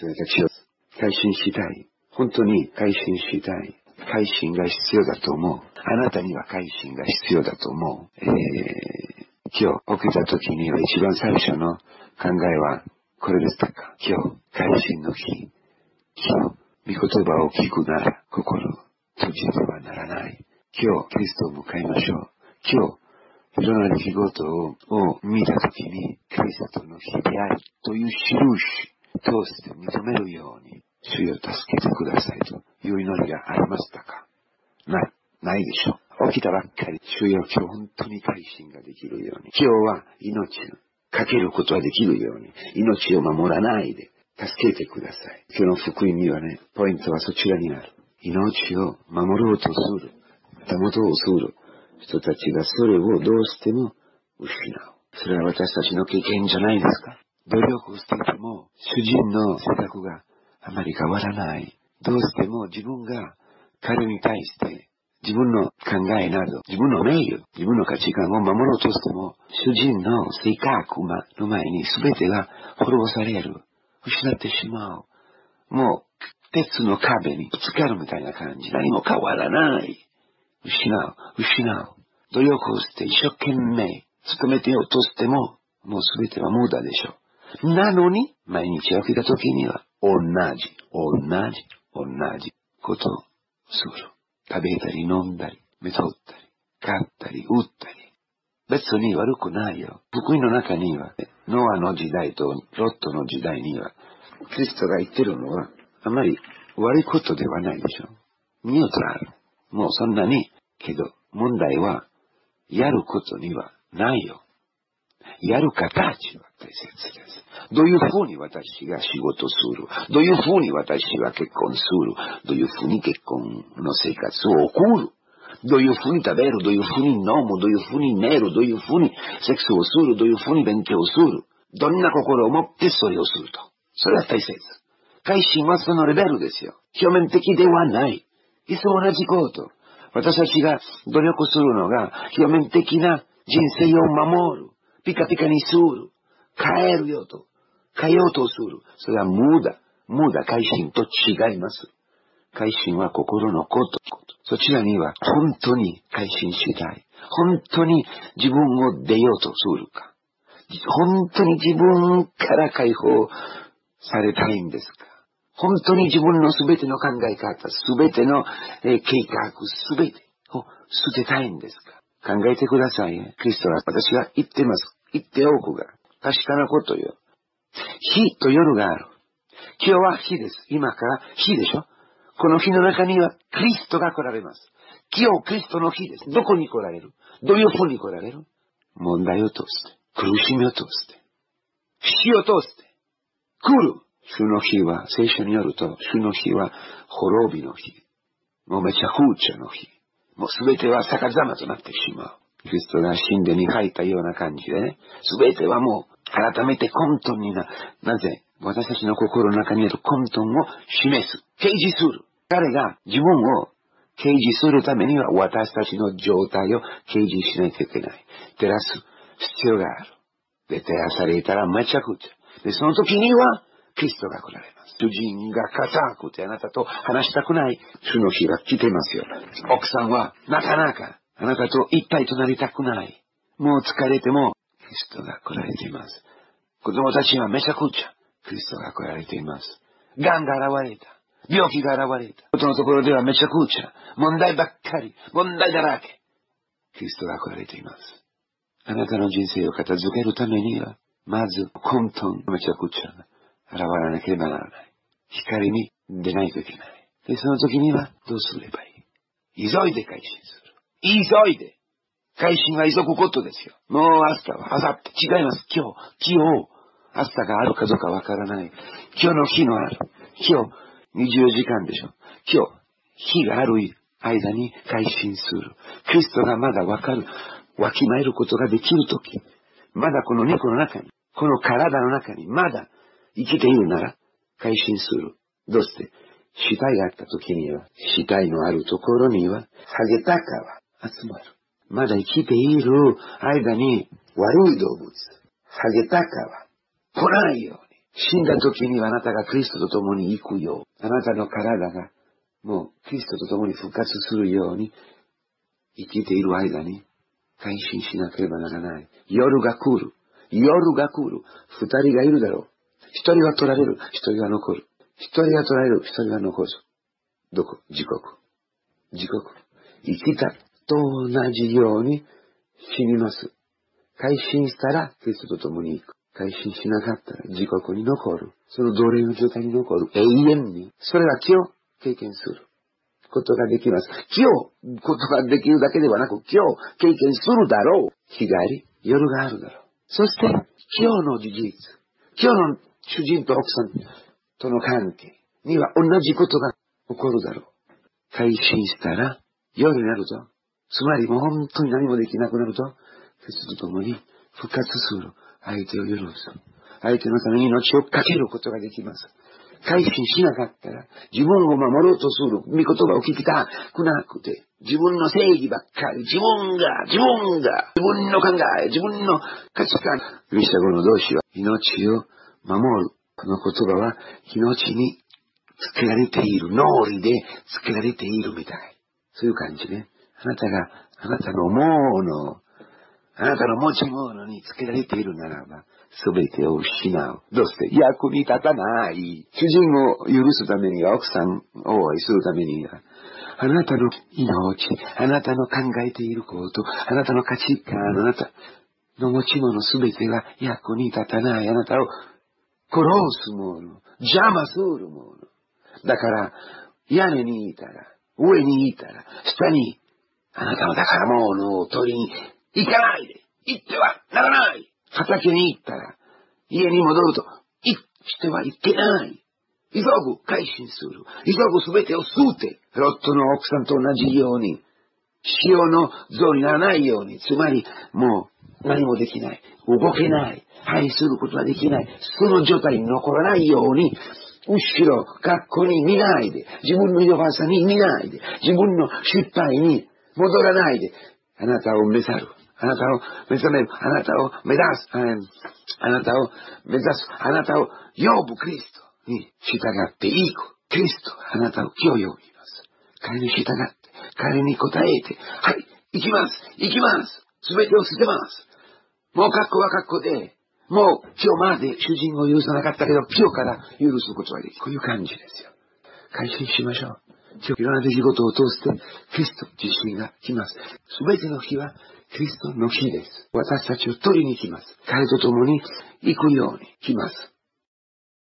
それたちを改心したい。本当に改心したい。改心が必要だと思う。あなたには改心が必要だと思う。今日起きた時には一番最初の考えはこれでしたか。今日、改心の日。今日、御言葉を聞くなら心閉じてはならない。今日、キリストを迎えましょう。今日、いろんな出来事を見た時に、キリストの日であるという印、通して認めるように、主よ助けてくださいという祈りがありましたか。ないでしょう。起きたばっかり、主よ今日本当に改心ができるように、今日は命をかけることができるように、命を守らないで助けてください。今日の福音にはね、ポイントはそちらにある。命を守ろうとする、保とうする人たちがそれをどうしても失う。それは私たちの経験じゃないですか。努力をしていても、主人の性格があまり変わらない。どうしても自分が彼に対して自分の考えなど、自分の名誉、自分の価値観を守ろうとしても、主人の性格の前に全てが滅ぼされる。失ってしまう。もう、鉄の壁にぶつかるみたいな感じ。何も変わらない。失う。努力をして一生懸命努めてようとしても、もう全ては無駄でしょう。なのに、毎日起きた時には、同じことをする。食べたり飲んだり、目取ったり、買ったり、売ったり。別に悪くないよ。福音の中には、ノアの時代とロットの時代には、キリストが言ってるのは、あまり悪いことではないでしょう。ニュートラル。もうそんなに、けど、問題は、やることにはないよ。やる形は大切です。どういうふうに私が仕事する。どういうふうに私が結婚する。どういうふうに結婚の生活を送る。どういうふうに食べる。どういうふうに飲む。どういうふうに寝る。どういうふうにセックスをする。どういうふうに勉強をする。どんな心を持ってそれをすると。それは大切。改心はそのレベルですよ。表面的ではない。いつも同じこと。私たちが努力するのが表面的な人生を守る。ピカピカにする。変えようとする。それは無駄改心と違います。改心は心のこと。そちらには本当に改心したい。本当に自分を出ようとするか。本当に自分から解放されたいんですか。本当に自分のすべての考え方、すべての計画、すべてを捨てたいんですか。考えてくださいね。クリストは私が言ってます。言っておくが確かなことよ。日と夜がある。今日は日です。今から日でしょ。この日の中にはクリストが来られます。今日クリストの日です。どこに来られる？どういうふうに来られる？問題を通して、苦しみを通して、死を通して、来る。主の日は、聖書によると、主の日は滅びの日。もうめちゃくちゃの日。もうすべては逆さまとなってしまう。キリストが神殿に書いたような感じでね、すべてはもう改めて混沌になぜ私たちの心の中にある混沌を示す、掲示する。彼が自分を掲示するためには私たちの状態を掲示しないといけない。照らす必要がある。で、照らされたらめちゃくちゃ。で、その時にはキリストが来られます。主人が固くてあなたと話したくない主の日が来てますよ。奥さんはなかなかあなたと一体となりたくない。もう疲れてもキリストが来られています。子供たちはめちゃくちゃキリストが来られています。癌が現れた。病気が現れた。ことのところではめちゃくちゃ問題ばっかり、問題だらけ。キリストが来られています。あなたの人生を片付けるためには、まず混沌めちゃくちゃ現らなければならない。光に出ないといけない。で、その時にはどうすればいい？急いで改心する。急いで。改心は急ぐことですよ。もう明日は、明後日、違います。今日、明日があるかどうかわからない。今日の日のある。今日、24時間でしょ。今日、日がある間に改心する。クリストがまだわきまえることができるとき、まだこの肉の中に、この体の中に、まだ生きているなら、改心する。どうして？死体があったときには、死体のあるところには、ハゲタカは集まる。まだ生きている間に悪い動物、ハゲタカは来ないよ死んだ時にはあなたがクリストと共に行くよう、あなたの体がもうクリストと共に復活するように、生きている間に改心しなければならない。夜が来る。夜が来る。二人がいるだろう。一人は取られる。一人は残る。一人は取られる。一人は残す。どこ？自国。自国。生きたと同じように死にます。改心したらクリストと共に行く。改心しなかったら自国に残る。その奴隷の状態に残る。永遠に。それは今日経験することができます。今日ことができるだけではなく、今日経験するだろう。日帰り、夜があるだろう。そして、今日の事実、今日の主人と奥さんとの関係には同じことが起こるだろう。改心したら夜になると、つまりもう本当に何もできなくなると、クリストと共に復活する。相手を許す。相手のために命をかけることができます。改心しなかったら、自分を守ろうとする御言葉を聞きたくなくて、自分の正義ばっかり、自分の考え、自分の価値観。ギリシャ語の動詞は、命を守る。この言葉は、命につけられている、脳裏でつけられているみたい。そういう感じね。あなたが、あなたのもの、あなたの持ち物につけられているならば、すべてを失う。どうして役に立たない。主人を許すためには、奥さんを愛するためには、あなたの命、あなたの考えていること、あなたの価値観、あなたの持ち物すべてが役に立たない。あなたを殺すもの、邪魔するもの。だから、屋根にいたら、上にいたら、下に、あなたの宝物を取りに行かないで。行ってはならない。畑に行ったら、家に戻ると、してはいけない。急ぐ改心する。急ぐすべてを吸うて、ロットの奥さんと同じように、潮の像にならないように、つまり、もう何もできない。動けない。愛することができない。その状態に残らないように、後ろ、学校に見ないで、自分の弱さに見ないで、自分の失敗に戻らないで、あなたを目ざる。あなたを目覚める。あなたを目指す。あなたを目指す。あなたを呼ぶクリストに従っていく。クリスト、あなたを今日呼びます。彼に従って、彼に応えて、はい、行きます。行きます。すべてを捨てます。もう格好は格好で、もう今日まで主人を許さなかったけど、今日から許すことができる。こういう感じですよ。改心しましょう。今日いろんな出来事を通して、クリスト自身が来ます。すべての日はクリストの日です。私たちを取りに来ます。彼と共に行くように来ます。